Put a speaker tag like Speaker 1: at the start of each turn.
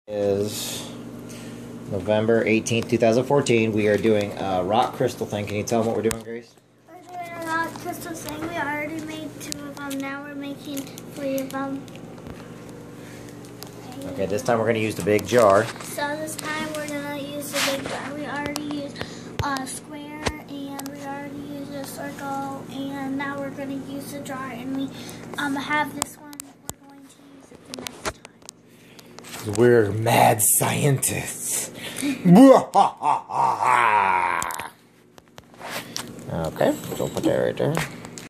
Speaker 1: Is November 18th, 2014. We are doing a rock crystal thing. Can you tell them what we're doing, Grace?
Speaker 2: We're doing a rock crystal thing. We already made 2 of them. Now we're making 3 of them.
Speaker 1: Okay, this time we're going to use the big jar.
Speaker 2: So this time we're going to use the big jar. We already used a square and we already used a circle, and now we're going to use the jar, and we have this one. We're going to use it the next time.
Speaker 1: We're mad scientists. Okay, so put that right there.